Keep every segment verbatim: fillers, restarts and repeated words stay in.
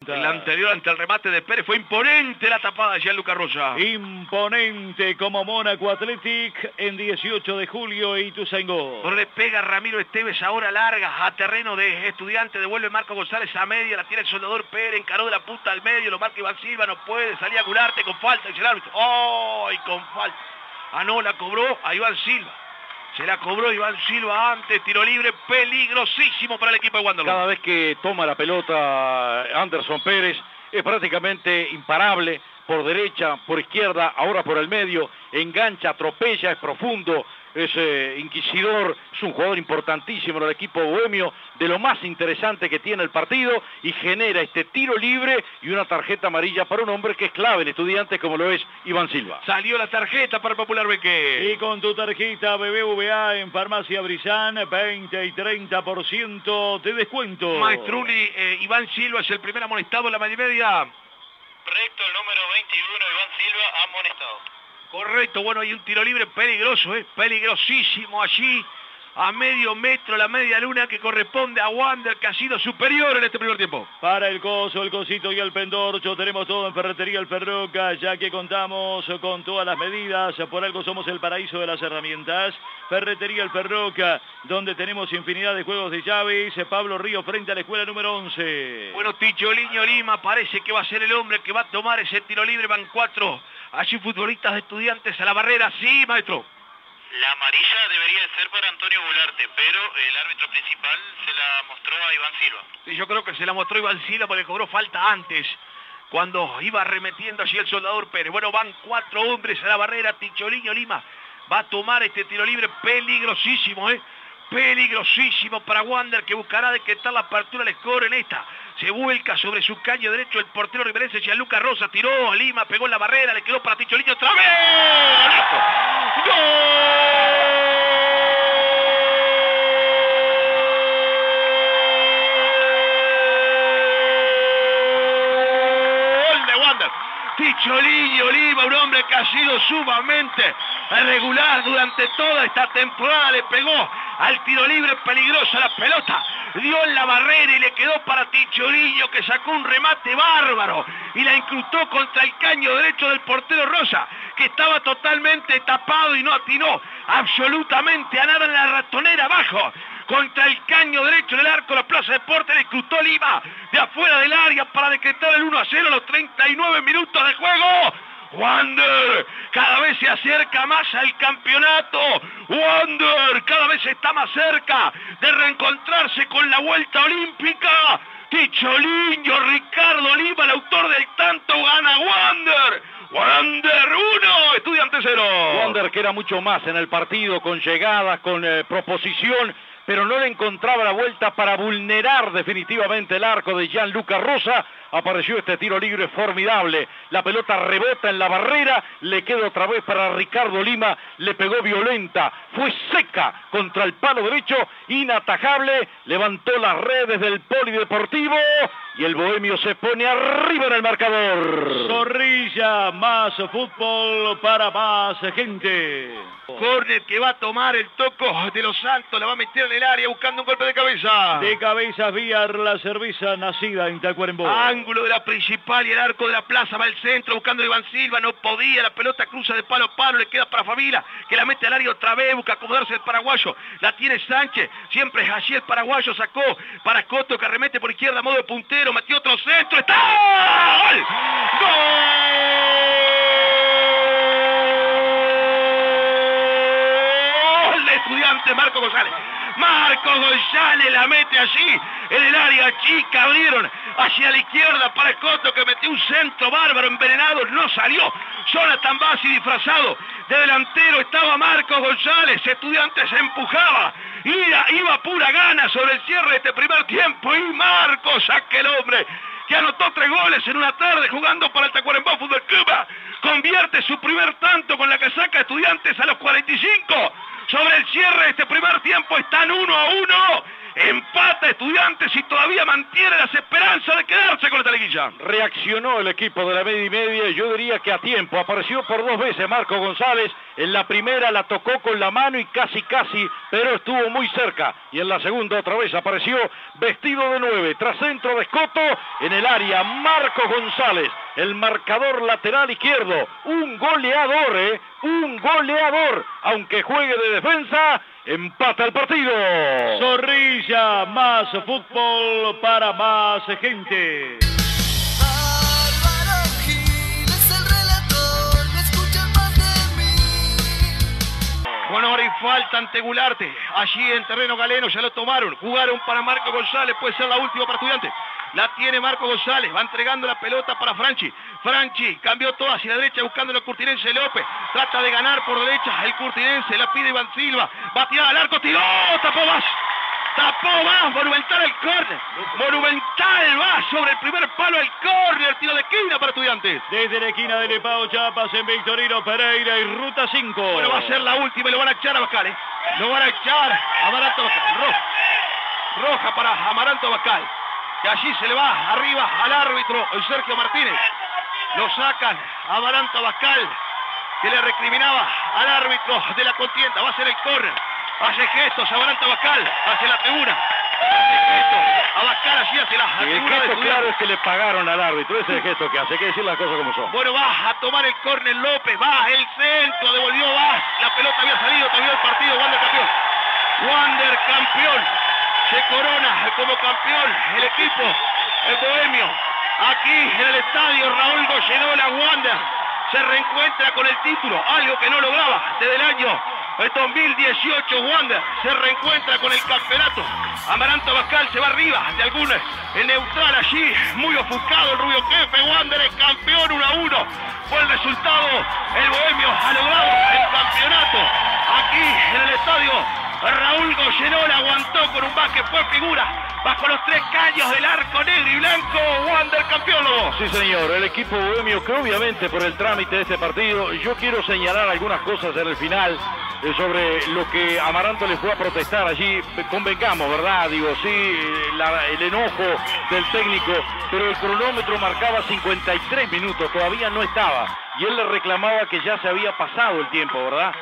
El anterior ante el remate de Pérez fue imponente la tapada de Gianluca Rosa. Imponente como Mónaco Athletic en dieciocho de julio y Ituzaingó. Le pega Ramiro Esteves ahora larga a terreno de Estudiantes. Devuelve Marco González a media. La tiene el Soldador Pérez. Encaró de la punta al medio. Lo marca Iván Silva. No puede salir a Gularte con falta. Dice el árbitro. ¡Oh! Y con falta. Ah, no, la cobró a Iván Silva. Se la cobró Iván Silva antes, tiro libre peligrosísimo para el equipo de Wanderers. Cada vez que toma la pelota Anderson Pérez es prácticamente imparable, por derecha, por izquierda, ahora por el medio, engancha, atropella, es profundo, es eh, inquisidor, es un jugador importantísimo en el equipo bohemio, de lo más interesante que tiene el partido, y genera este tiro libre y una tarjeta amarilla para un hombre que es clave en Estudiantes como lo es Iván Silva. Salió la tarjeta para el Popular Beque. Y con tu tarjeta B B V A en Farmacia Brizán, veinte y treinta por ciento de descuento. Maestruli, eh, Iván Silva es el primer amonestado en la media media. Correcto, el número veintiuno, Iván Silva, amonestado. Correcto, bueno, hay un tiro libre peligroso, ¿eh? Peligrosísimo allí, a medio metro, la media luna que corresponde a Wander, que ha sido superior en este primer tiempo. Para el coso, el cosito y el pendorcho, tenemos todo en Ferretería El Ferroca, ya que contamos con todas las medidas, por algo somos el paraíso de las herramientas. Ferretería El Ferroca, donde tenemos infinidad de juegos de llaves. Pablo Río frente a la escuela número once. Bueno, Ticholino Lima parece que va a ser el hombre que va a tomar ese tiro libre, van cuatro. Allí futbolistas de Estudiantes a la barrera, sí, maestro. La amarilla debería ser para Antonio Gularte, pero el árbitro principal se la mostró a Iván Silva. Sí, yo creo que se la mostró Iván Silva porque cobró falta antes, cuando iba arremetiendo allí el Soldador Pérez. Bueno, van cuatro hombres a la barrera, Ticholino Lima va a tomar este tiro libre peligrosísimo, ¿eh? Peligrosísimo para Wander, que buscará decretar la apertura del score en esta. Se vuelca sobre su caño derecho el portero riverense Gianluca Rosa, tiró a Lima, pegó en la barrera, le quedó para Ticholino otra vez. ¡Gol de Wander! Ticholino Lima, un hombre que ha sido sumamente regular durante toda esta temporada, le pegó al tiro libre peligroso la pelota, dio en la barrera y le quedó para Ticholino, que sacó un remate bárbaro y la incrustó contra el caño derecho del portero Rosa, que estaba totalmente tapado y no atinó absolutamente a nada en la ratonera abajo. Contra el caño derecho del arco de la Plaza Deportes le incrustó Lima de afuera del área para decretar el uno a cero a los treinta y nueve minutos de juego. Wander cada vez se acerca más al campeonato. Wander cada vez está más cerca de reencontrarse con la vuelta olímpica. Ticholino, Ricardo Lima, el autor del tanto, gana Wander. Wander uno, Estudiantes cero. Wander que era mucho más en el partido, con llegadas, con eh, proposición, pero no le encontraba la vuelta para vulnerar definitivamente el arco de Gianluca Rosa. Apareció este tiro libre formidable, la pelota rebota en la barrera, le queda otra vez para Ricardo Lima, le pegó violenta, fue seca contra el palo derecho, inatajable, levantó las redes del polideportivo y el bohemio se pone arriba en el marcador. Zorrilla, más fútbol para más gente. Córner que va a tomar el toco de Los Santos, la va a meter en el área buscando un golpe de cabeza. De cabeza Villar, la cerveza nacida en Tacuarembó. Ángulo de la principal y el arco de la plaza, va al centro buscando a Iván Silva, no podía, la pelota cruza de palo a palo, le queda para Favila, que la mete al área otra vez, busca acomodarse el paraguayo, la tiene Sánchez, siempre es allí el paraguayo, sacó para Coto que arremete por izquierda a modo de puntero, metió otro centro, ¡está! ¡Gol! ¡Gol! De Estudiantes, Marco González. Marco González la mete allí en el área chica, abrieron hacia la izquierda para Coto, que metió un centro bárbaro, envenenado, no salió. Jonathan Bassi disfrazado de delantero, estaba Marco González, Estudiantes se empujaba, iba, iba pura gana sobre el cierre de este primer tiempo y Marco saca el hombre que anotó tres goles en una tarde jugando para el Tacuarembó Fútbol Club, convierte su primer tanto con la que saca Estudiantes a los cuarenta y cinco. Sobre el cierre de este primer tiempo están uno a uno. Empata Estudiantes y todavía mantiene las esperanzas de quedarse con esta liguilla. Reaccionó el equipo de la media y media, yo diría que a tiempo. Apareció por dos veces Marco González. En la primera la tocó con la mano y casi casi, pero estuvo muy cerca. Y en la segunda otra vez apareció vestido de nueve, tras centro de Escoto en el área. Marco González, el marcador lateral izquierdo. Un goleador, ¿eh? Un goleador. Aunque juegue de defensa, empata el partido. Zorrilla, más fútbol para más gente. Bueno, ahora hay falta ante Gularte. Allí en terreno galeno ya lo tomaron. Jugaron para Marco González. Puede ser la última para Estudiantes. La tiene Marco González. Va entregando la pelota para Franchi. Franchi cambió todo hacia la derecha buscando el Curtinense López. Trata de ganar por derecha el Curtinense. La pide Iván Silva. Va tirada al arco. Tiró. Tapó más. Tapó más. Monumental el córner. Monumental va sobre el primer palo el córner. Tiro de esquina para Estudiantes. Desde la esquina de Lepao Chiapas en Victorino Pereira y Ruta cinco. Bueno, va a ser la última y lo van a echar a Bascal, ¿eh? Lo van a echar a Amaranto Bascal. Roja. Roja para Amaranto Bascal. Que allí se le va arriba al árbitro Sergio Martínez. Lo sacan a Amaranto Bascal, que le recriminaba al árbitro de la contienda. Va a ser el córner. Hace gestos a Amaranto Bascal hacia la tribuna. Hace gestos a Bascal allí hacia la Y el tribuna. gesto de claro es que le pagaron al árbitro. Ese es el gesto que hace. Hay que decir las cosas como son. Bueno, va a tomar el córner López. Va el centro. Devolvió va. La pelota había salido. Todavía el partido. Wander campeón. Wander campeón. Se corona como campeón el equipo el bohemio. Aquí en el estadio Raúl Goyenola. Wander se reencuentra con el título, algo que no lograba desde el año dos mil dieciocho. Wander se reencuentra con el campeonato. Amaranto Bascal se va arriba de algún el neutral allí, muy ofuscado el rubio jefe. Wander es campeón uno a uno. Fue el resultado. El bohemio ha logrado el campeonato aquí en el estadio Raúl Goyenola. Aguantó con un básquet, fue figura bajo los tres caños del arco negro y blanco. Wander campeón, Lobo. Sí, señor, el equipo bohemio que obviamente por el trámite de este partido, yo quiero señalar algunas cosas en el final eh, sobre lo que Amaranto le fue a protestar allí. Convengamos, ¿verdad? Digo, sí, la, el enojo del técnico, pero el cronómetro marcaba cincuenta y tres minutos, todavía no estaba. Y él le reclamaba que ya se había pasado el tiempo, ¿verdad?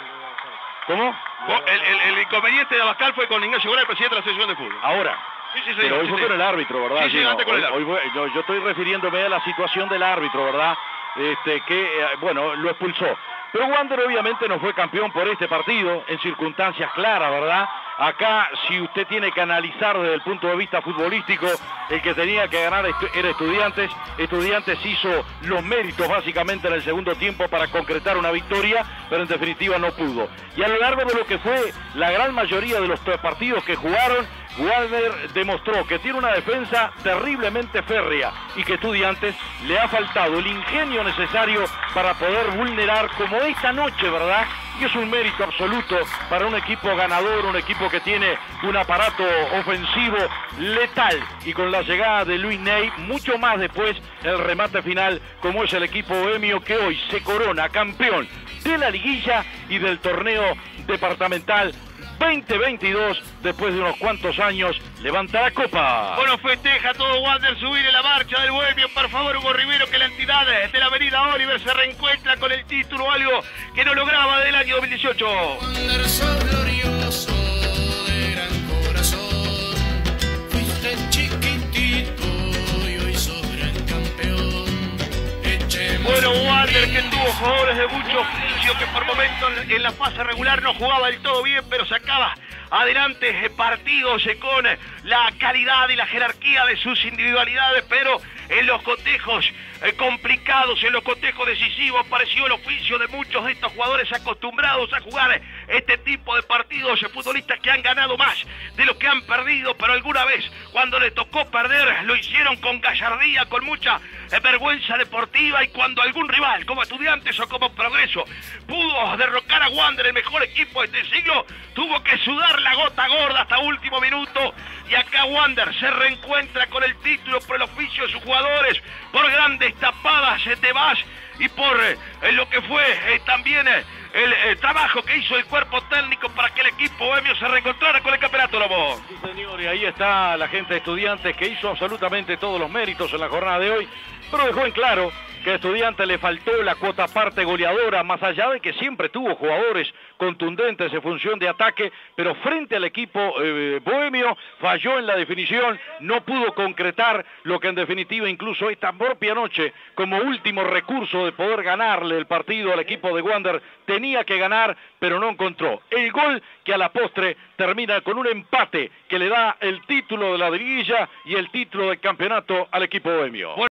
¿Cómo? El, el, el inconveniente de Abascal fue con Ignacio Gómez, el presidente de la Asociación de Fútbol. Ahora. Sí, sí, Pero hoy sí, fue sí. con el árbitro, ¿verdad? Sí, sí, no, antes con el árbitro. Hoy, hoy, yo, yo estoy refiriéndome a la situación del árbitro, ¿verdad? Este, que, eh, bueno, lo expulsó. Pero Wander obviamente no fue campeón por este partido, en circunstancias claras, ¿verdad? Acá, si usted tiene que analizar desde el punto de vista futbolístico, el que tenía que ganar era Estudiantes. Estudiantes hizo los méritos básicamente en el segundo tiempo para concretar una victoria, pero en definitiva no pudo. Y a lo largo de lo que fue la gran mayoría de los partidos que jugaron, Wander demostró que tiene una defensa terriblemente férrea y que Estudiantes le ha faltado el ingenio necesario para poder vulnerar, como esta noche, ¿verdad? Y es un mérito absoluto para un equipo ganador, un equipo que tiene un aparato ofensivo letal, y con la llegada de Luis Ney, mucho más después el remate final, como es el equipo bohemio que hoy se corona campeón de la liguilla y del torneo departamental veinte veintidós, después de unos cuantos años, levanta la copa. Bueno, festeja todo Wander subir en la marcha del bohemio. Por favor, Hugo Rivero, que la entidad de la avenida Oliver se reencuentra con el título, algo que no lograba del año dos mil dieciocho. Wander, sos glorioso, de gran corazón, fuiste chiquitito y hoy sos gran campeón. Echemos Bueno, Wander, que tuvo jugadores de mucho oficio, que por momentos en la fase regular no jugaba del todo bien, pero sacaba adelante partidos con la calidad y la jerarquía de sus individualidades, pero en los cotejos eh, complicados, en los cotejos decisivos, apareció el oficio de muchos de estos jugadores acostumbrados a jugar este tipo de partidos, futbolistas que han ganado más de lo que han perdido, pero alguna vez cuando les tocó perder lo hicieron con gallardía, con mucha eh, vergüenza deportiva, y cuando algún rival como Estudiantes o como Progreso pudo derrocar a Wander, el mejor equipo de este siglo, tuvo que sudar la gota gorda hasta último minuto. Y acá Wander se reencuentra con el título por el oficio de sus jugadores, por grandes tapadas de Vaz y por eh, lo que fue eh, también eh, el, el trabajo que hizo el cuerpo técnico para que el equipo bohemio se reencontrara con el campeonato, Lobo. Sí, señor, y ahí está la gente de Estudiantes que hizo absolutamente todos los méritos en la jornada de hoy, pero dejó en claro que a Estudiantes le faltó la cuota parte goleadora, más allá de que siempre tuvo jugadores contundentes en función de ataque, pero frente al equipo eh, bohemio falló en la definición, no pudo concretar lo que en definitiva incluso esta propia noche, como último recurso de poder ganarle el partido al equipo de Wander, tenía que ganar, pero no encontró el gol que a la postre termina con un empate que le da el título de la liguilla y el título del campeonato al equipo bohemio.